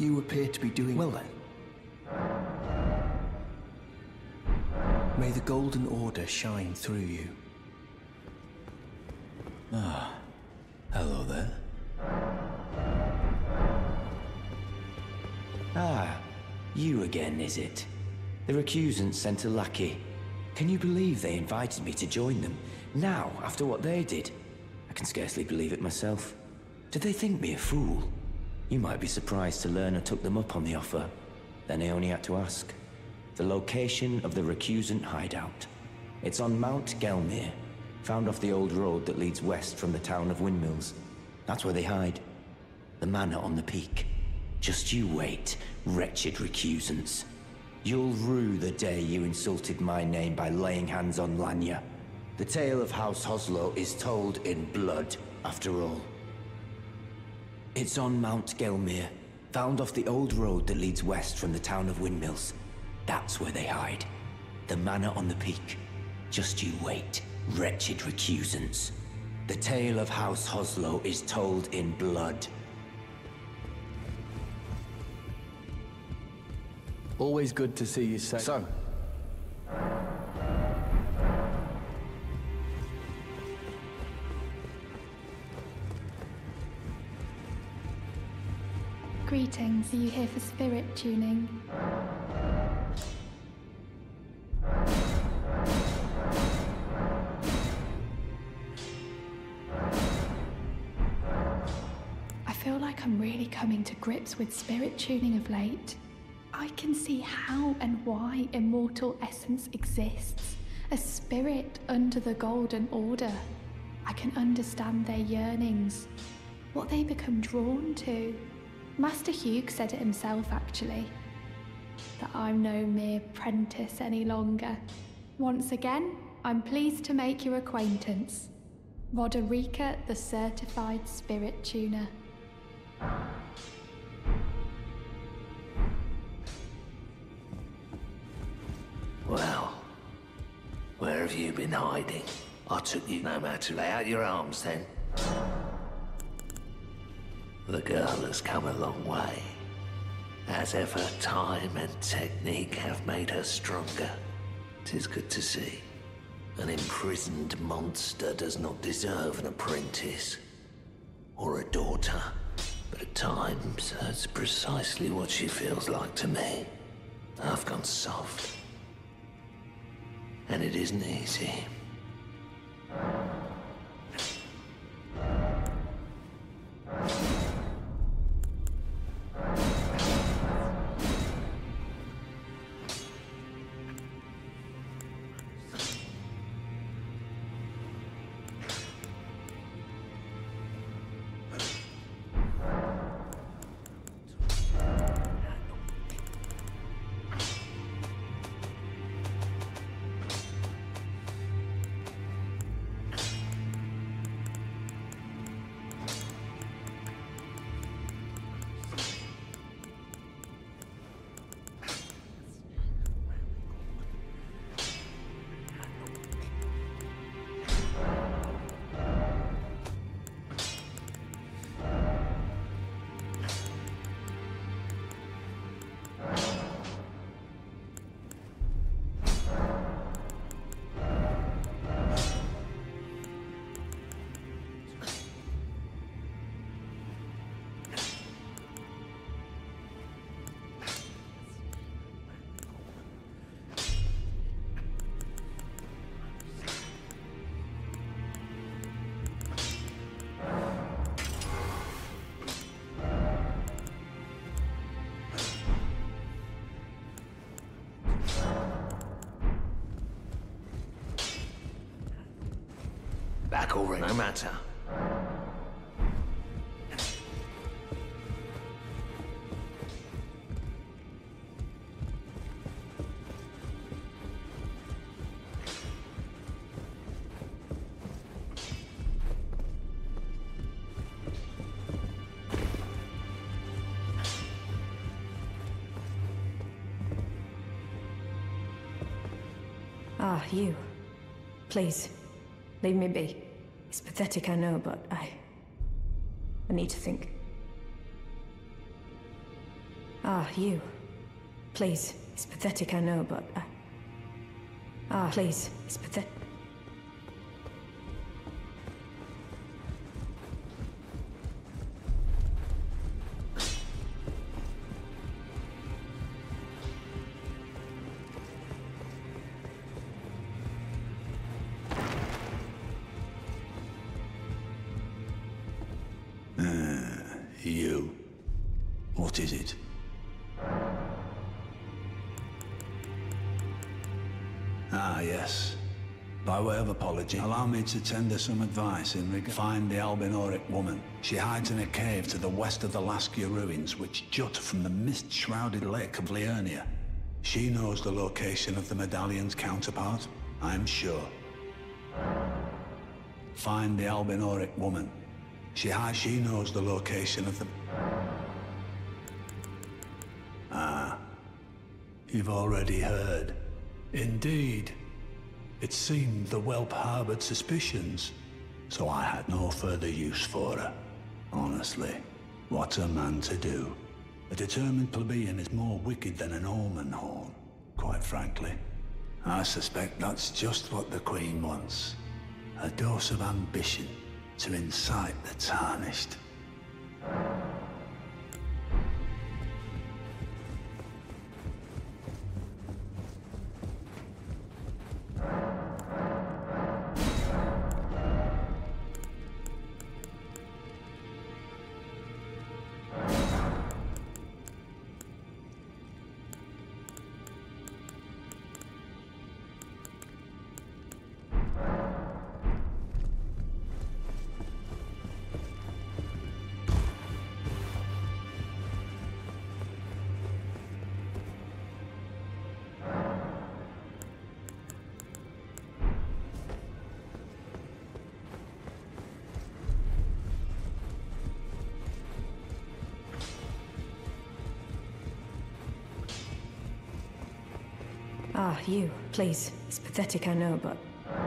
You appear to be doing well then. May the Golden Order shine through you. Ah, hello there. Ah, you again, is it? The recusants sent a lackey. Can you believe they invited me to join them? Now, after what they did? I can scarcely believe it myself. Did they think me a fool? You might be surprised to learn I took them up on the offer. Then I only had to ask. The location of the recusant hideout. It's on Mount Gelmir, found off the old road that leads west from the town of Windmills. That's where they hide. The manor on the peak. Just you wait, wretched recusants. You'll rue the day you insulted my name by laying hands on Liurnia. The tale of House Hoslow is told in blood, after all. It's on Mount Gelmir, found off the old road that leads west from the town of Windmills. That's where they hide. The manor on the peak. Just you wait, wretched recusants. The tale of House Hoslow is told in blood. Always good to see you safe. So, greetings. Are you here for spirit tuning? I feel like I'm really coming to grips with spirit tuning of late. I can see how and why immortal essence exists. A spirit under the Golden Order. I can understand their yearnings, what they become drawn to. Master Hugh said it himself, actually, that I'm no mere apprentice any longer. Once again, I'm pleased to make your acquaintance. Roderica, the certified spirit tuner. Well, where have you been hiding? I took you no matter. Lay out your arms then. The girl has come a long way. As ever, time and technique have made her stronger. 'Tis good to see. An imprisoned monster does not deserve an apprentice. Or a daughter. But at times, that's precisely what she feels like to me. I've gone soft. And it isn't easy. Back already, no matter. Ah, you. Please, leave me be. It's pathetic, I know, but I need to think. Ah, you. Please. It's pathetic, I know, but... Ah, please. It's pathetic. You. What is it? Ah, yes. By way of apology, allow me to tender some advice in regard. Find the Albinoric woman. She hides in a cave to the west of the Laskia ruins, which jut from the mist-shrouded lake of Liurnia. She knows the location of the medallion's counterpart, I'm sure. Find the Albinoric woman. She knows the location of the... Ah. You've already heard. Indeed. It seemed the whelp harbored suspicions, so I had no further use for her. Honestly, what's a man to do? A determined plebeian is more wicked than an omen horn, quite frankly. I suspect that's just what the Queen wants. A dose of ambition to incite the tarnished. Ah, you. Please. It's pathetic, I know, but...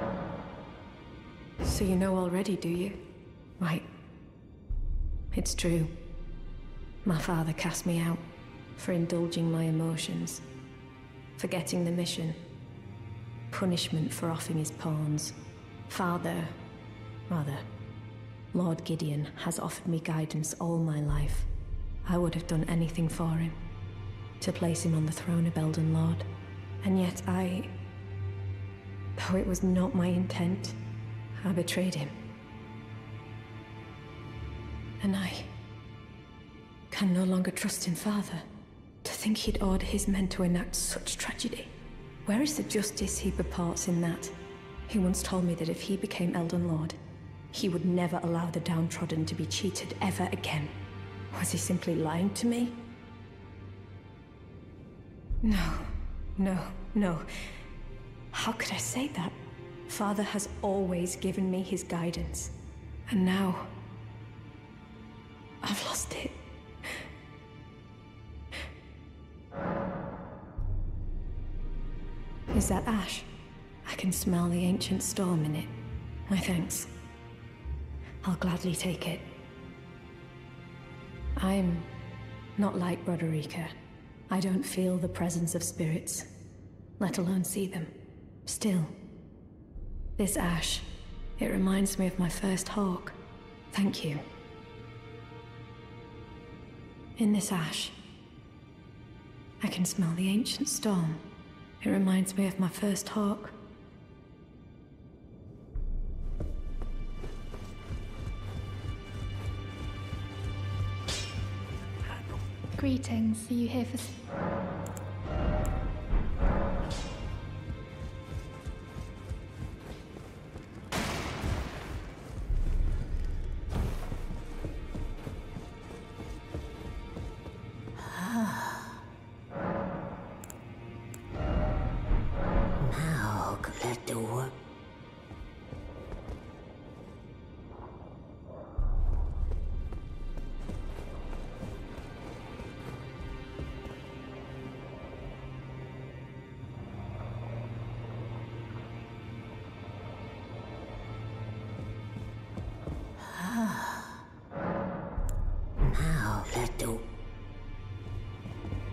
So you know already, do you? Right. It's true. My father cast me out for indulging my emotions, forgetting the mission, punishment for offing his pawns. Lord Gideon has offered me guidance all my life. I would have done anything for him, to place him on the throne of Elden Lord. And yet though it was not my intent, I betrayed him. And I can no longer trust in Father. To think he'd order his men to enact such tragedy. Where is the justice he purports in that? He once told me that if he became Elden Lord, he would never allow the downtrodden to be cheated ever again. Was he simply lying to me? No. How could I say that? Father has always given me his guidance. And now... I've lost it. Is that ash? I can smell the ancient storm in it. My thanks. I'll gladly take it. I'm not like Broderica. I don't feel the presence of spirits, let alone see them. Still, this ash, it reminds me of my first hawk. Thank you. In this ash, I can smell the ancient storm. It reminds me of my first hawk. Greetings. Are you here for... Now, let the work. Now, let the...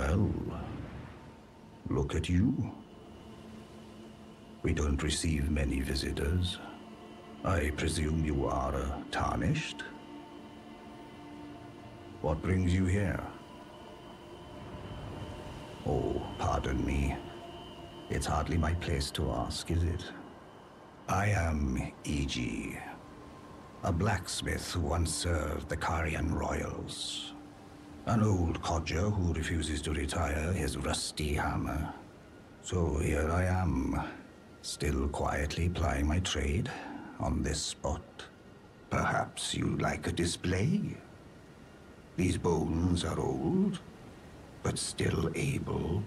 Well, look at you. We don't receive many visitors. I presume you are tarnished? What brings you here? Oh, pardon me. It's hardly my place to ask, is it? I am E.G., a blacksmith who once served the Carian royals. An old codger who refuses to retire his rusty hammer. So here I am, still quietly plying my trade on this spot. Perhaps you'd like a display? These bones are old, but still able.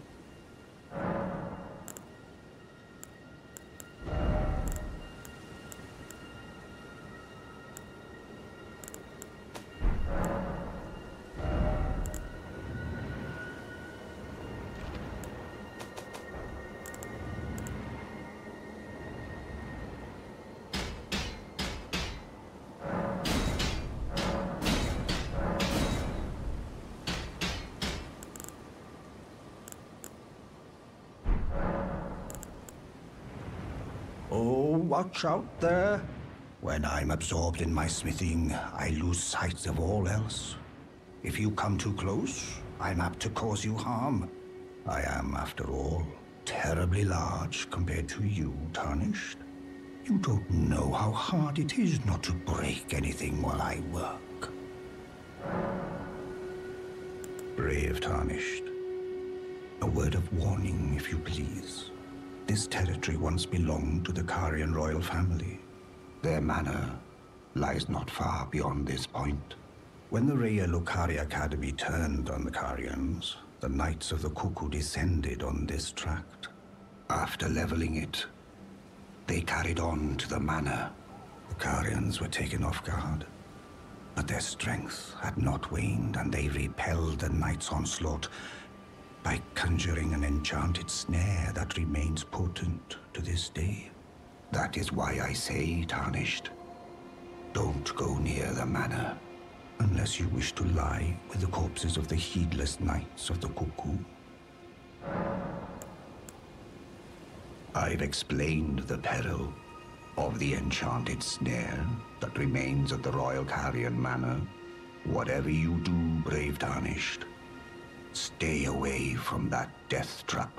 Oh, watch out there. When I'm absorbed in my smithing, I lose sight of all else. If you come too close, I'm apt to cause you harm. I am, after all, terribly large compared to you, Tarnished. You don't know how hard it is not to break anything while I work. Brave Tarnished. A word of warning, if you please. This territory once belonged to the Carian royal family. Their manor lies not far beyond this point. When the Raya Lucari Academy turned on the Carians, the Knights of the Cuckoo descended on this tract. After leveling it, they carried on to the manor. The Carians were taken off guard, but their strength had not waned, and they repelled the Knights' onslaught by conjuring an enchanted snare that remains potent to this day. That is why I say, Tarnished, don't go near the manor unless you wish to lie with the corpses of the heedless Knights of the Cuckoo. I've explained the peril of the enchanted snare that remains at the Royal Carian Manor. Whatever you do, brave Tarnished, stay away from that death trap.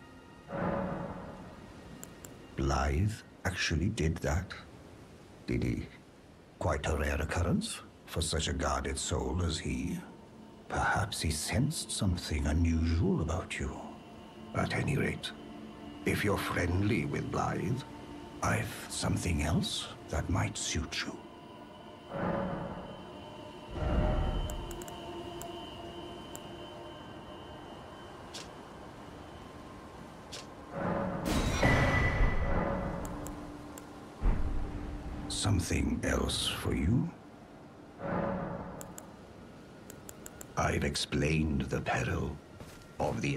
Blythe actually did that, did he? Quite a rare occurrence for such a guarded soul as he. Perhaps he sensed something unusual about you. At any rate, if you're friendly with Blythe, I've something else that might suit you. Something else for you? I've explained the peril of the...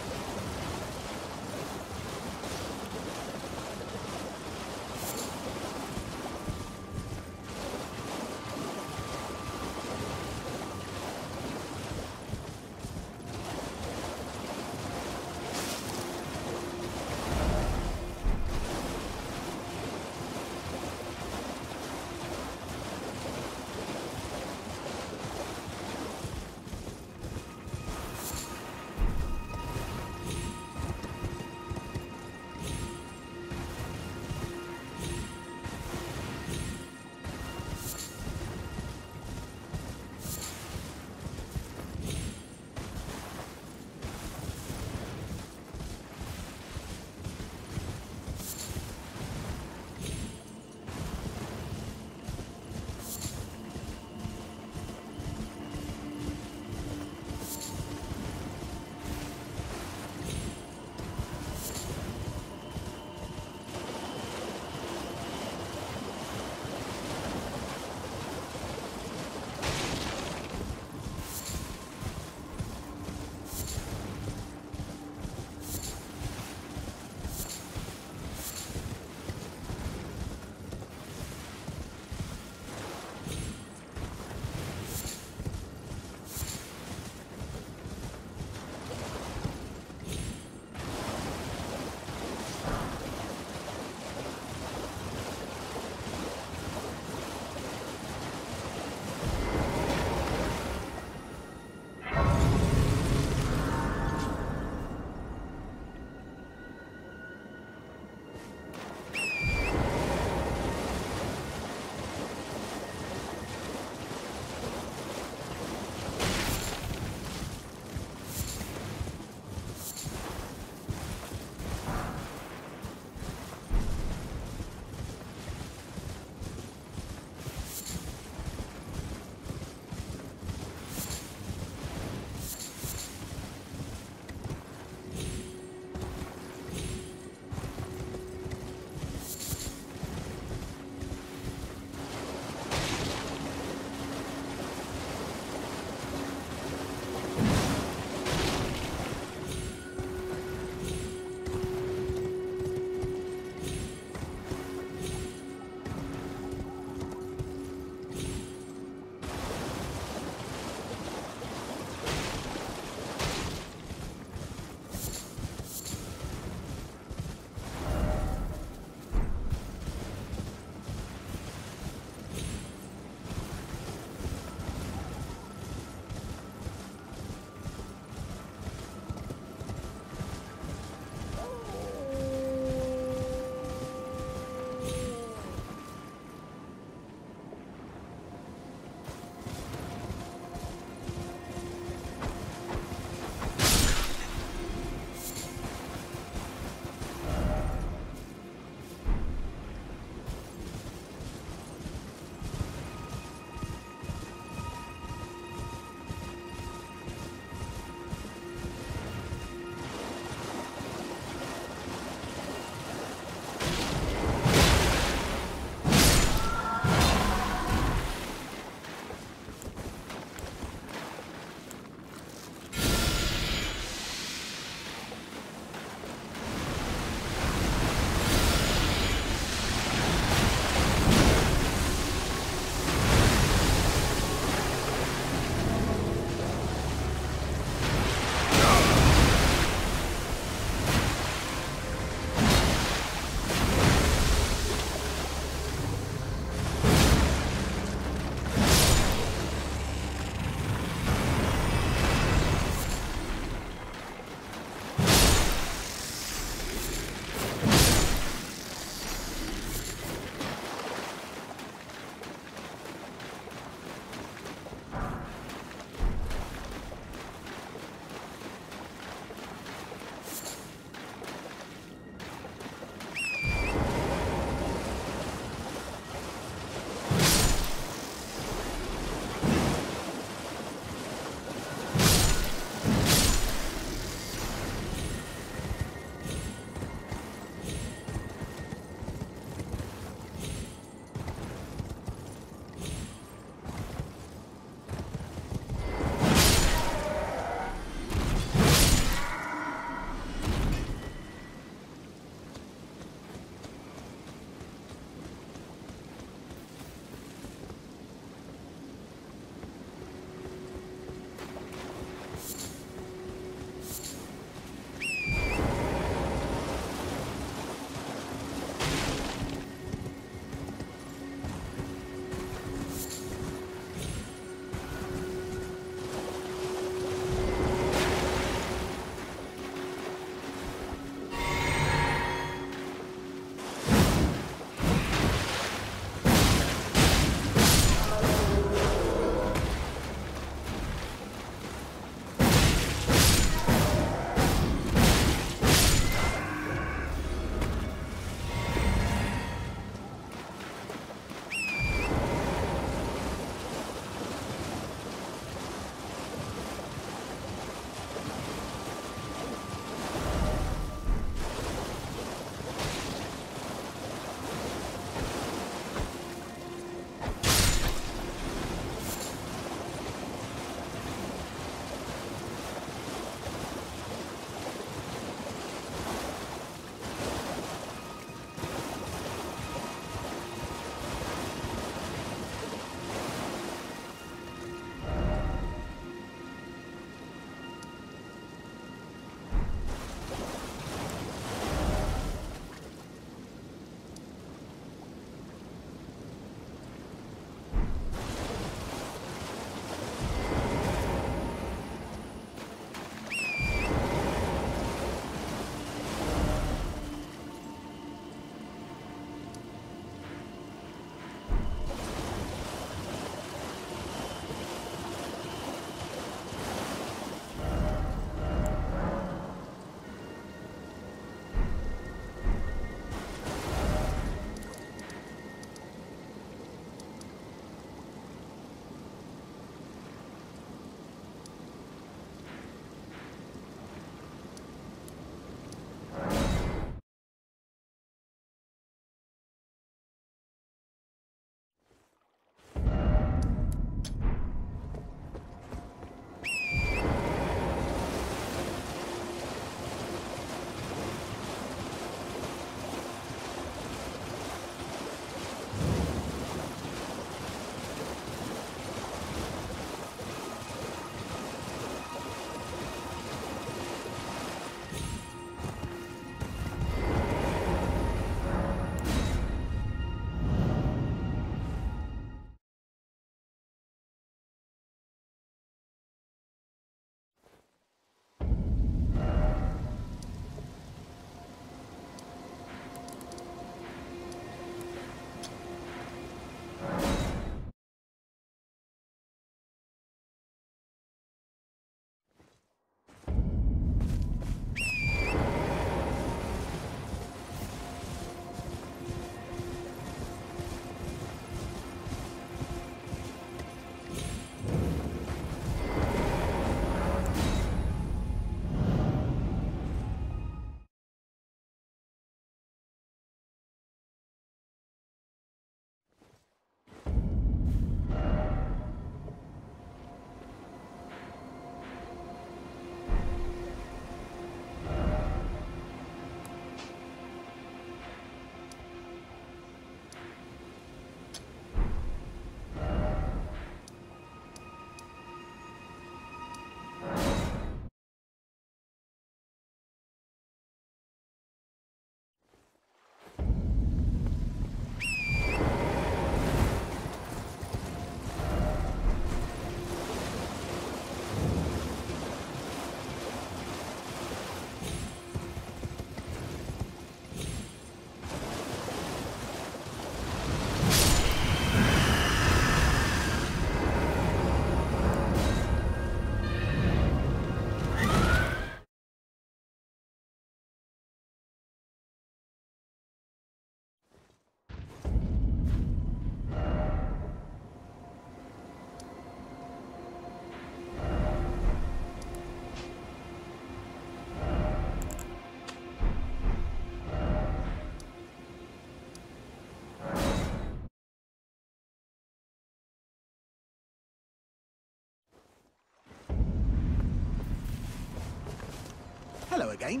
Hello again.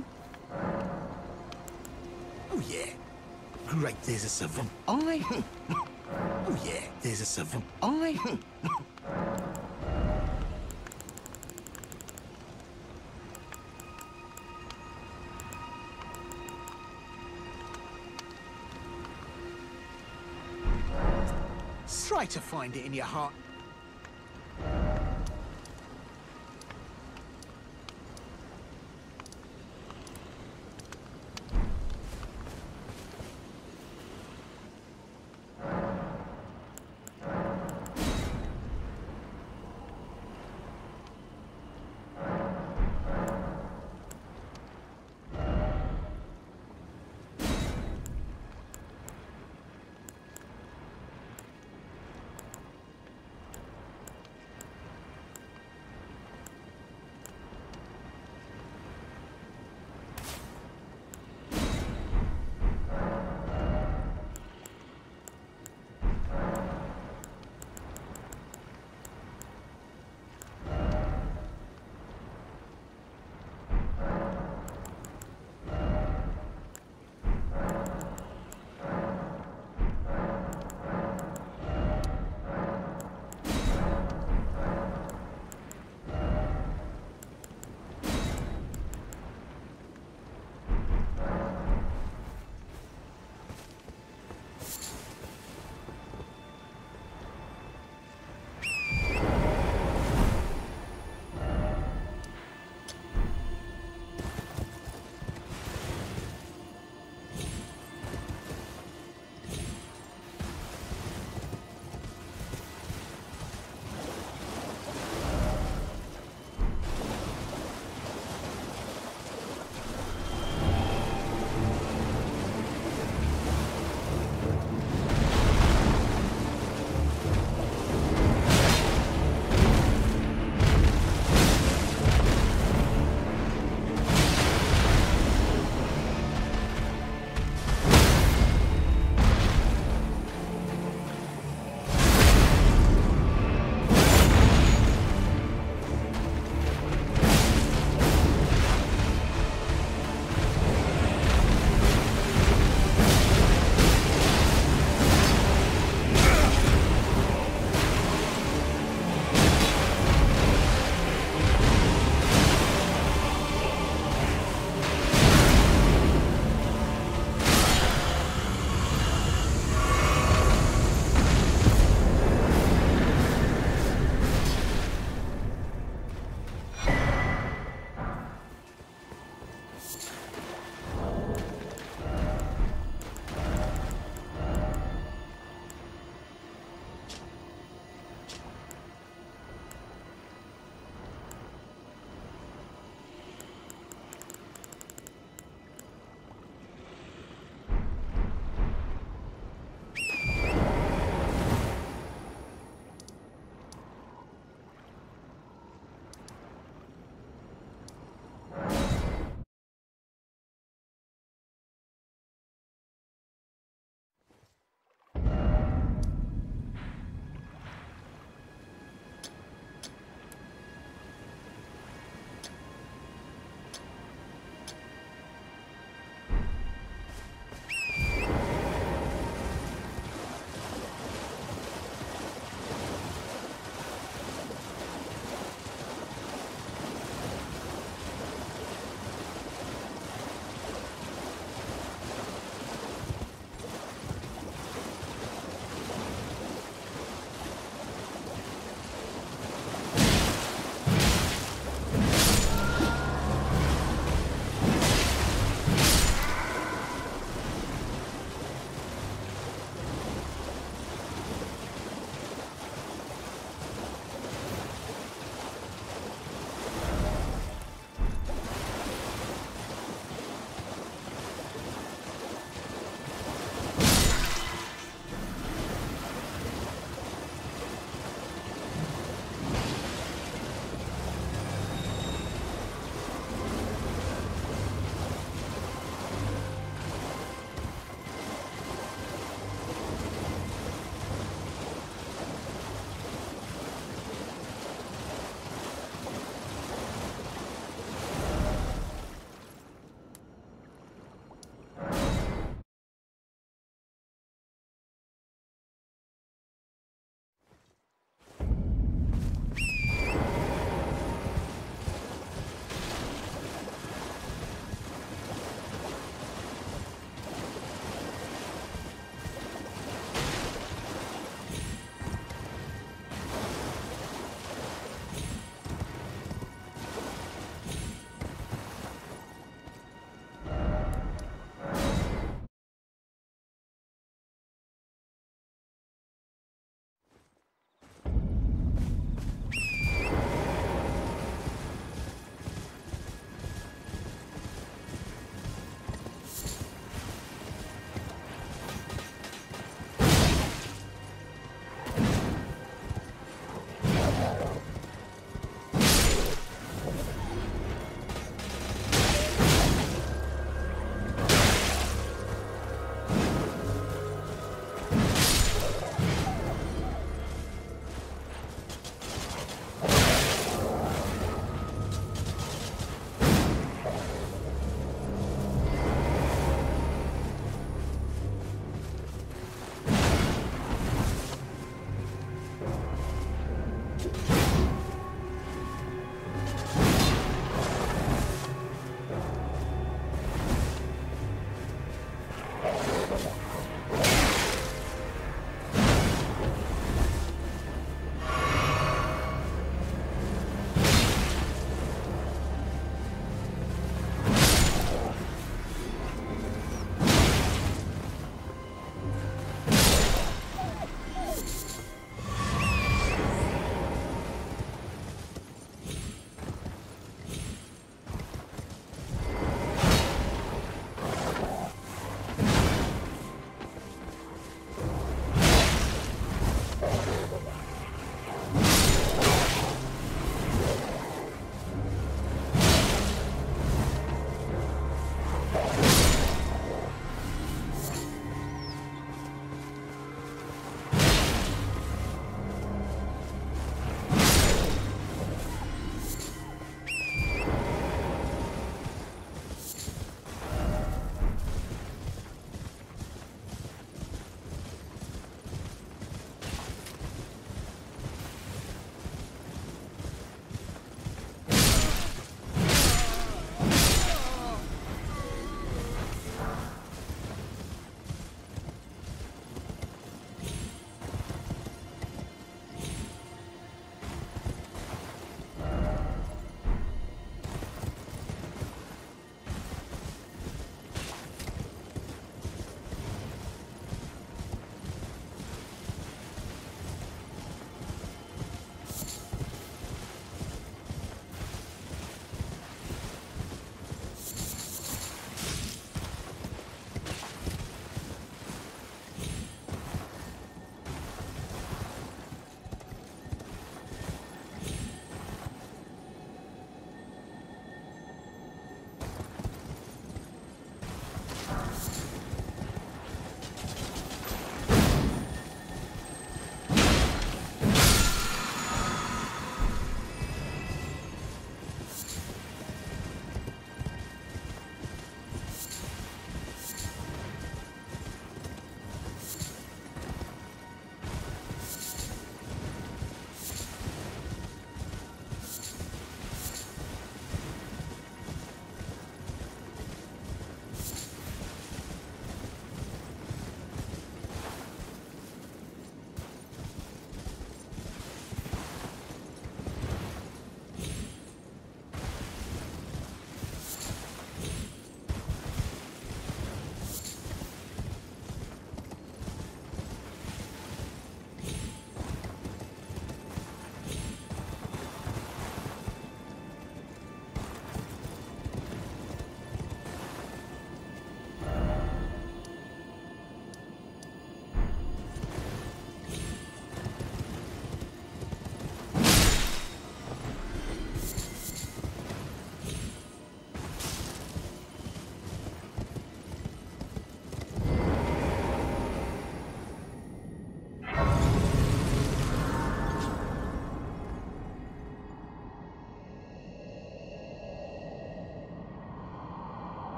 Oh yeah. Great, there's a savant. Oh yeah, there's a savant. Try to find it in your heart.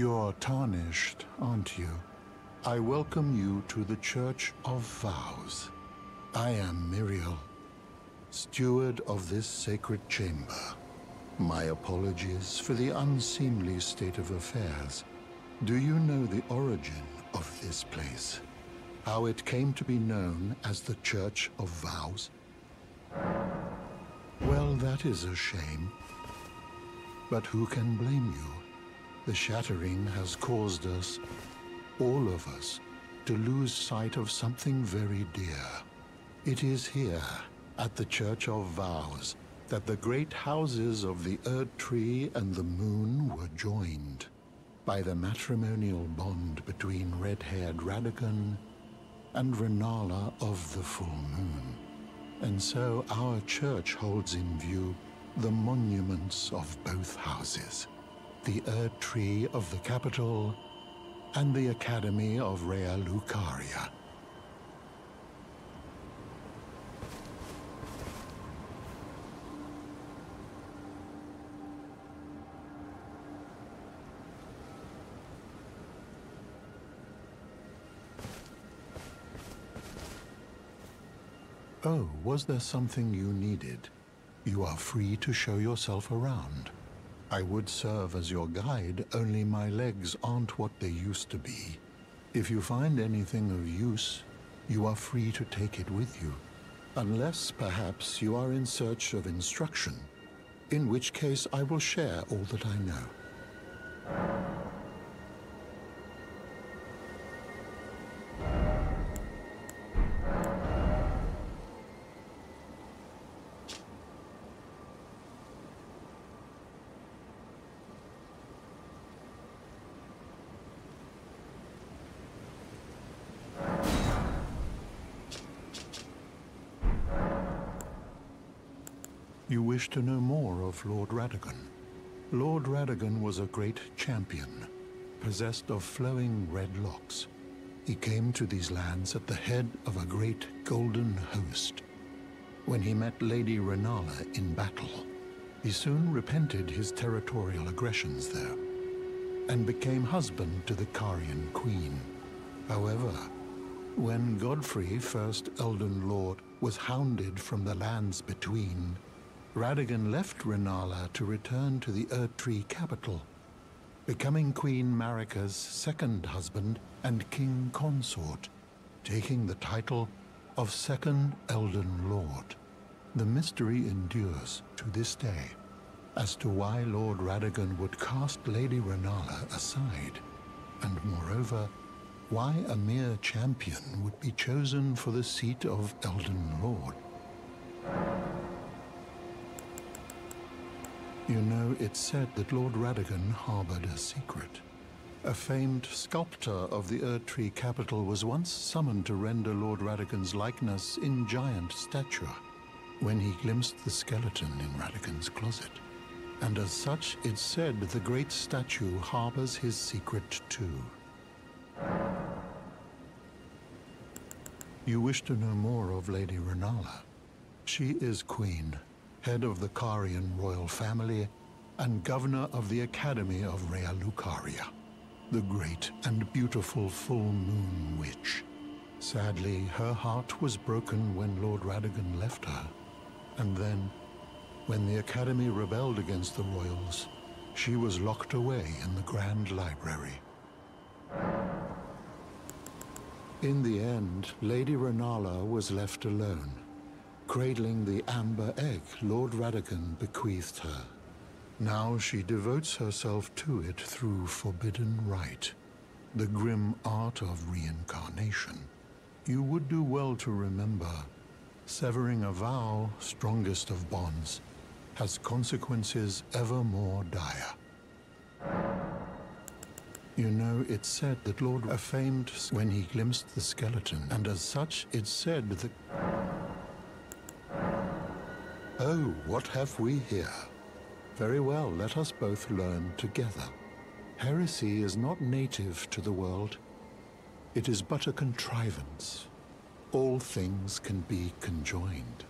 You're tarnished, aren't you? I welcome you to the Church of Vows. I am Miriel, steward of this sacred chamber. My apologies for the unseemly state of affairs. Do you know the origin of this place? How it came to be known as the Church of Vows? Well, that is a shame. But who can blame you? The shattering has caused us, all of us, to lose sight of something very dear. It is here, at the Church of Vows, that the great houses of the Erd Tree and the Moon were joined by the matrimonial bond between red-haired Radagon and Renala of the Full Moon. And so our church holds in view the monuments of both houses, the Erd Tree of the capital and the Academy of Rea Lucaria. Oh, was there something you needed? You are free to show yourself around. I would serve as your guide, only my legs aren't what they used to be. If you find anything of use, you are free to take it with you. Unless, perhaps, you are in search of instruction, in which case I will share all that I know. You wish to know more of Lord Radagon. Lord Radagon was a great champion, possessed of flowing red locks. He came to these lands at the head of a great golden host. When he met Lady Renala in battle, he soon repented his territorial aggressions there, and became husband to the Carian queen. However, when Godfrey, first Elden Lord, was hounded from the lands between, Radagon left Renala to return to the Erd Tree capital, becoming Queen Marika's second husband and king consort, taking the title of Second Elden Lord. The mystery endures to this day as to why Lord Radagon would cast Lady Renala aside, and moreover, why a mere champion would be chosen for the seat of Elden Lord. You know, it's said that Lord Radagon harbored a secret. A famed sculptor of the Erd Tree capital was once summoned to render Lord Radagon's likeness in giant stature when he glimpsed the skeleton in Radagon's closet. And as such, it's said the great statue harbors his secret too. You wish to know more of Lady Renala. She is queen, head of the Carian royal family, and governor of the Academy of Rea Lucaria, the great and beautiful full moon witch. Sadly, her heart was broken when Lord Radagon left her, and then, when the Academy rebelled against the royals, she was locked away in the Grand Library. In the end, Lady Renala was left alone, cradling the amber egg Lord Radagon bequeathed her. Now she devotes herself to it through forbidden rite, the grim art of reincarnation. You would do well to remember, severing a vow, strongest of bonds, has consequences ever more dire. You know, it's said that Lord famed when he glimpsed the skeleton, and as such, it's said that... Oh, what have we here? Very well, let us both learn together. Heresy is not native to the world. It is but a contrivance. All things can be conjoined.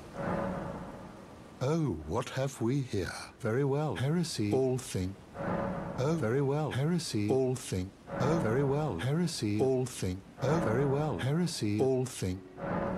Oh, what have we here? Very well, heresy, all things... Oh, very well. Heresy, all think. Oh, very well. Heresy, all think. Oh, very well. Heresy, all think.